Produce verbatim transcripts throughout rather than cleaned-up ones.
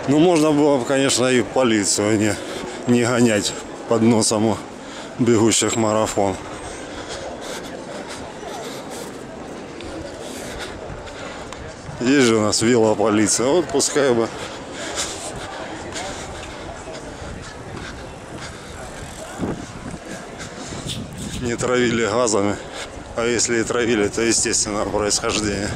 Ну, можно было бы, конечно, и полицию не, не гонять под носом у бегущих марафон. Есть же у нас велополиция, вот пускай бы. Не травили газами, а если и травили, то естественного происхождения.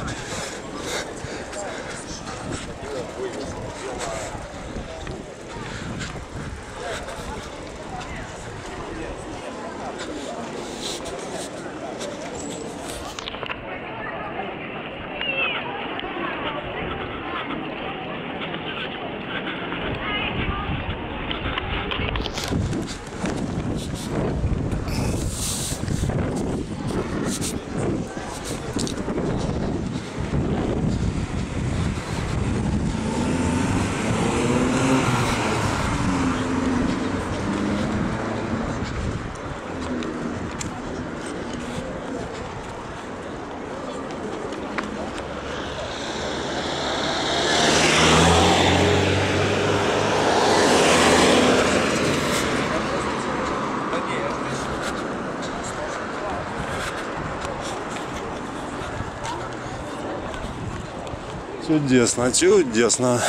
Чудесно, чудесно.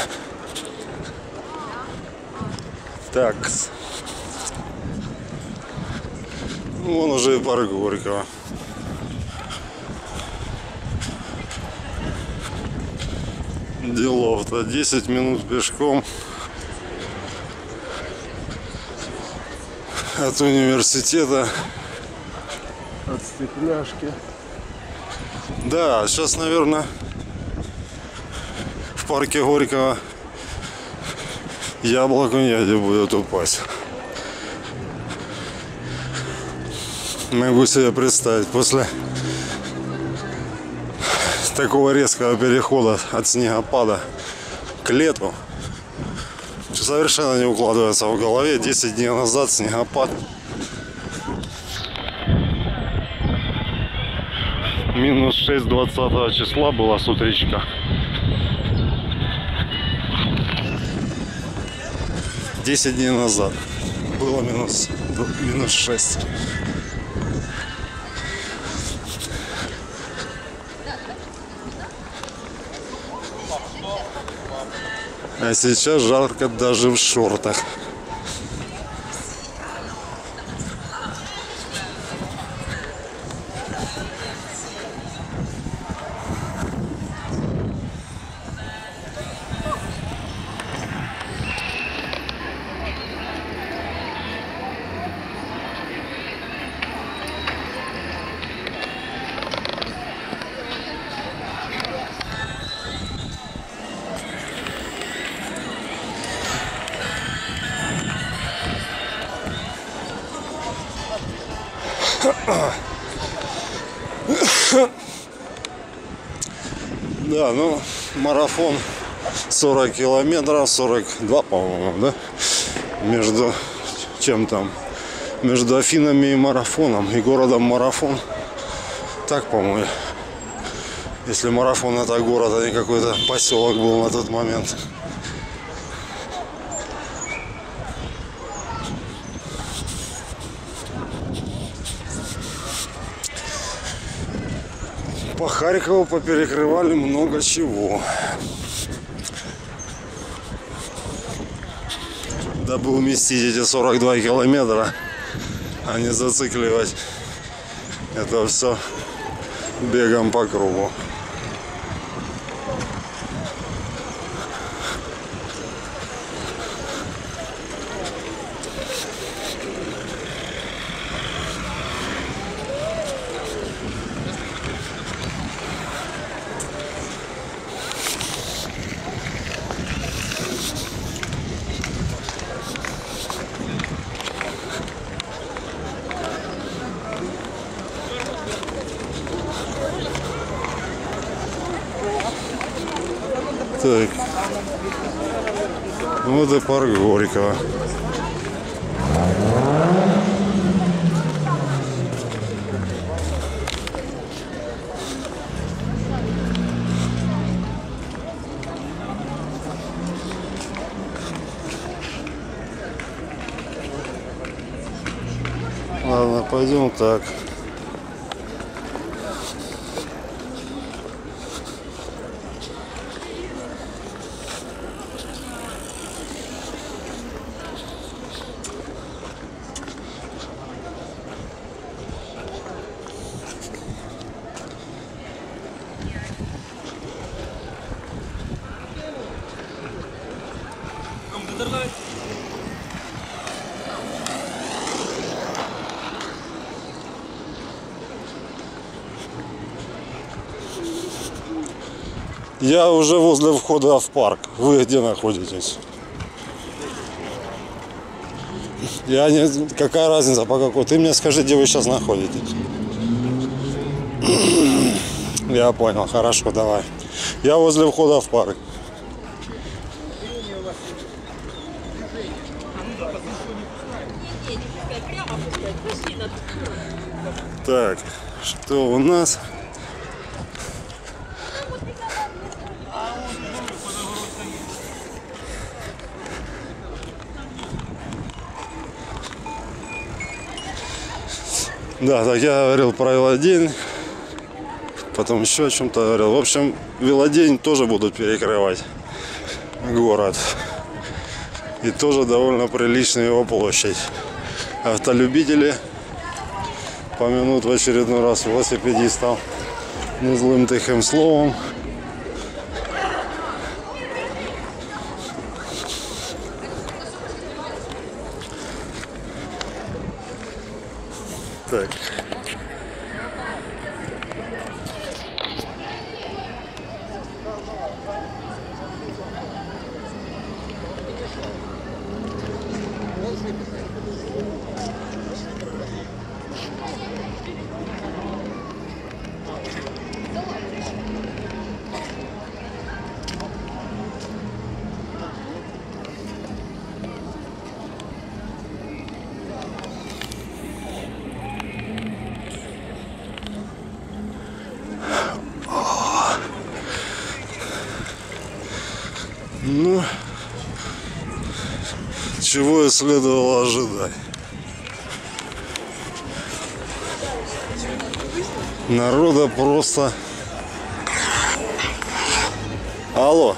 Так. Вон уже и парк Горького. Делов-то десять минут пешком от университета, от Стекляшки. Да, сейчас, наверное, в парке Горького яблоку негде будет упасть. Могу себе представить, после такого резкого перехода от снегопада к лету совершенно не укладывается в голове. Десять дней назад снегопад, минус шесть двадцатого числа было с утречка. Десять дней назад было минус, минус шесть. А сейчас жарко даже в шортах. Да, ну, марафон сорок километров, сорок два, по-моему, да? Между чем там? Между Афинами и Марафоном, и городом Марафон. Так, по-моему. Если Марафон это город, а не какой-то поселок был на тот момент. По Харькову поперекрывали много чего, дабы уместить эти сорок два километра, а не зацикливать это все бегом по кругу. Так, вот и парк Горького. Ладно, пойдем так. Я уже возле входа в парк. Вы где находитесь? Я не... Какая разница по какой? Ты мне скажи, где вы сейчас находитесь. Я понял, хорошо, давай. Я возле входа в парк. Так, что у нас? Да, так я говорил про велодень, потом еще о чем-то говорил. В общем, велодень тоже будут перекрывать город. И тоже довольно приличная его площадь. Автолюбители помянут в очередной раз велосипедистов не злым тихим словом. Так. Ну, чего и следовало ожидать. Народа просто... Алло.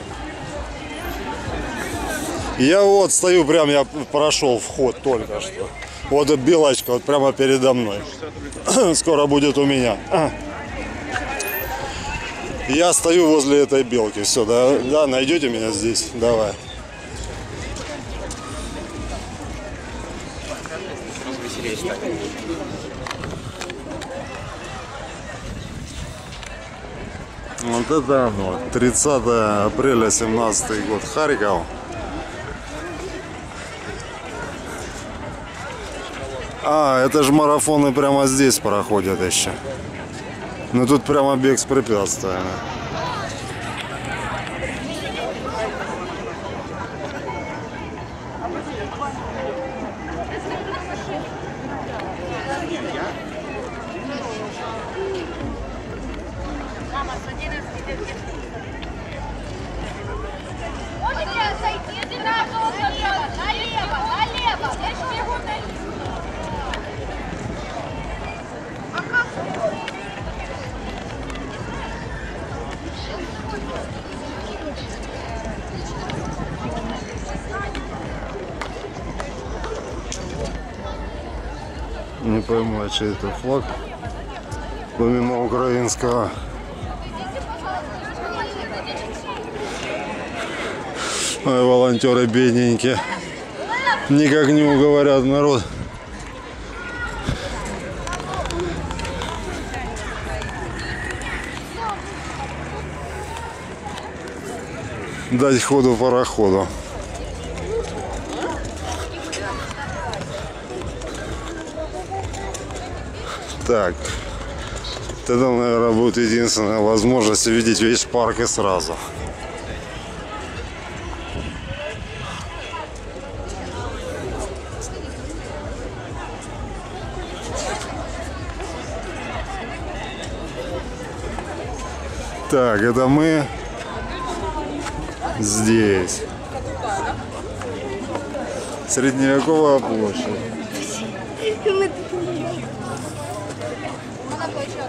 Я вот стою, прям я прошел вход только что. Вот эта белочка вот прямо передо мной. Скоро будет у меня. Я стою возле этой белки. Все, да, да, найдете меня здесь? Давай. Вот это оно. тридцатое апреля семнадцатый год. Харьков. А, это же марафоны прямо здесь проходят еще. Ну тут прямо бег с препятствиями. Не пойму, а чей это флаг, помимо украинского. Ой, волонтеры бедненькие, никак не уговорят народ. Дать ходу пароходу. Так, тогда, наверное, будет единственная возможность увидеть весь парк и сразу. Так, это мы здесь. Средневековая площадь.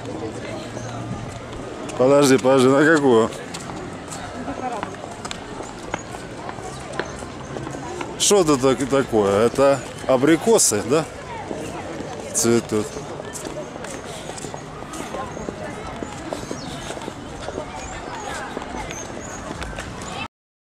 Подожди, подожди, на какую? Что это так- такое? Это абрикосы, да? Цветут.